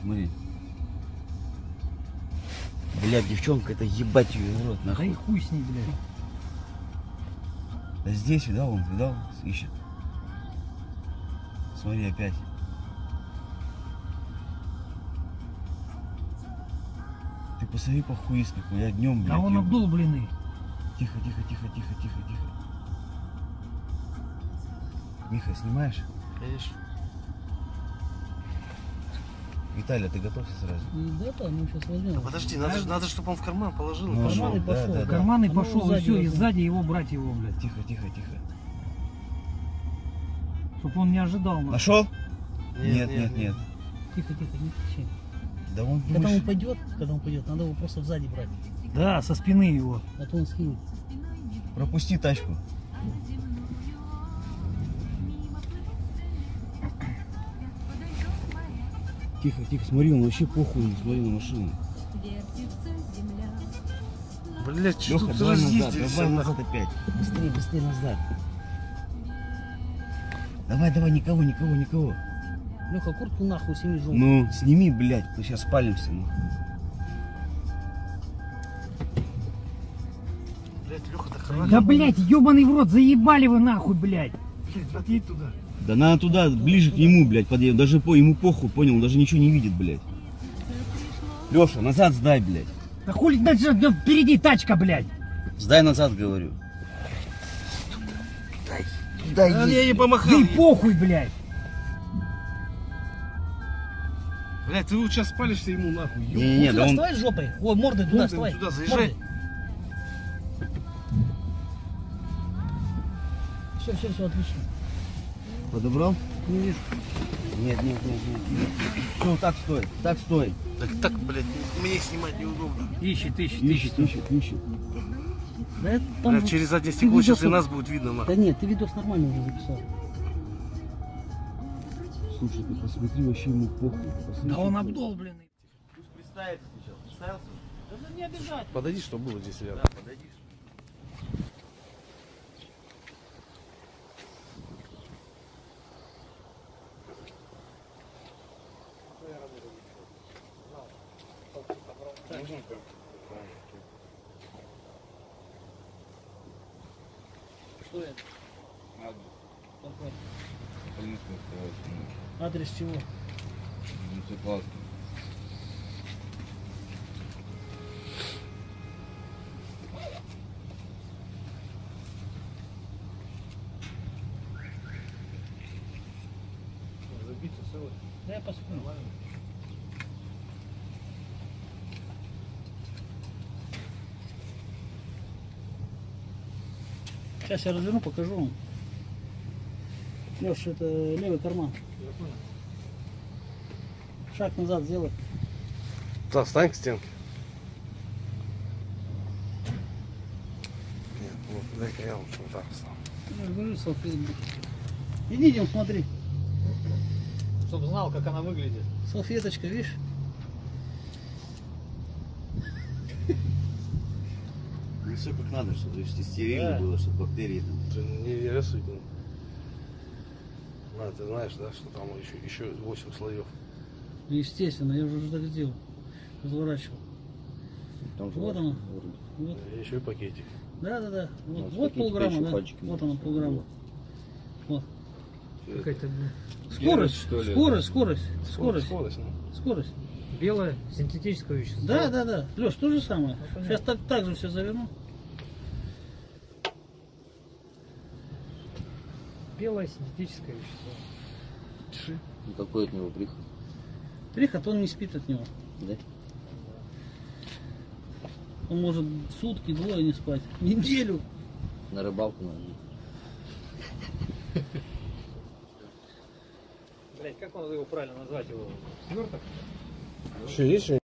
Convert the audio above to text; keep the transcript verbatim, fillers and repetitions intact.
смотри. Блядь, девчонка, это ебать ее в рот, Да нахуй. и хуй с ней, блядь. Да здесь, видал, он, видал, ищет. Смотри, опять. Ты посмотри по хуист, какой я днем, блядь. А он еб- обдолбленный. Тихо, тихо, тихо, тихо, тихо, тихо. Миха, снимаешь? Конечно. Виталий, ты готовься сразу? Да, да, мы сейчас возьмем. Да подожди, надо, же- надо, чтобы он в карман положил. и Ну, пошел. карман и да, пошел. да, В да. карман и А ну, пошел, и сзади все, и возьмем. сзади его брать его, блядь. Тихо, тихо, тихо. Чтоб он не ожидал нас. Нашел? Нет, нет, нет. Тихо, тихо, не кричи. Да он Когда он выше. упадет, когда он упадет, надо его просто сзади брать. Да, со спины его. А то он скинет. Пропусти тачку. Тихо, тихо, смотри, он вообще похуй, не смотри на машину. Блять, что Леха, тут давай назад, разъездились? давай а, назад опять. Быстрее, быстрее назад. Давай, давай, никого, никого, никого. Леха, куртку нахуй сними желтую. Ну, сними, блядь, мы сейчас спалимся. Ну. Блять, Леха, так храна. Да, блядь, ебаный в рот, заебали вы нахуй, блядь. Блять, подъедь туда. Да надо туда, ближе к нему, блядь, подъедем. Даже по ему похуй, понял, он даже ничего не видит, блядь. Леша, назад сдай, блядь. Да хули дальше, да впереди тачка, блядь. Сдай назад, говорю. Дай, дай, Да, едь, я не блядь. помахал. Да и похуй, блядь. Блять, ты вот сейчас спалишься ему нахуй. ёб. Не-не-не, Вот да сюда он... вставай жопой. Ой, мордой туда Мордой вставай. туда заезжай. Все, все, все, отлично. Подобрал? Не вижу. Нет, нет, нет, нет. Все, так стой, так стой. Так, так, блядь, мне снимать неудобно. Ищет, ищет, Ищет, ищет, ищет. Да это там... Блядь, через заднее ты стекло сейчас и видос- нас будет видно нахуй. Да нет, ты видос нормально уже записал. Слушай, ты посмотри, вообще ему похуй. Посмотри, Да он что- обдолбленный. Пусть представится сначала. Представился? Да не обижать. Подойди, что было здесь рядом. Да, подойдишь. Что это? Адрес. Какой? Полицейская скоростная. Адрес чего? Мультиплазма. Забито целое. Да я посмотрю. Сейчас я разверну, покажу вам. Леш, это левый карман. Шаг назад сделай. Так, встань к стенке. Нет, вот, дай-ка я лучше вот так встану. Я говорю, салфеточку. Иди, идем, смотри. Чтоб знал, как она выглядит. Салфеточка, видишь? Ну все как надо, чтобы стерильно Да. было, чтобы бактерии там. Ты не рисуй. ну. На, ты знаешь, да, что там еще, еще восемь слоев. Естественно, я уже так сделал. Разворачивал. Там Вот оно. Вот. И еще и пакетик. Да, да, да. Вот, Ну, вот пакетик полграмма, еще да. пальчики Вот надо оно, чтобы полграмма. было. Вот. Какая-то, блядь, Скорость, что ли? скорость, скорость, скорость, Скорость, ну. скорость. белое синтетическое вещество. Да, да, да. Леш, то же самое. понятно. Сейчас так, так же все заверну. Белое синтетическое вещество. Ну какой от него приход? Приход, он не спит от него. Да? Он может сутки, двое не спать. Неделю. На рыбалку надо. Блять, как он его правильно назвать его? Сверток? Еще есть что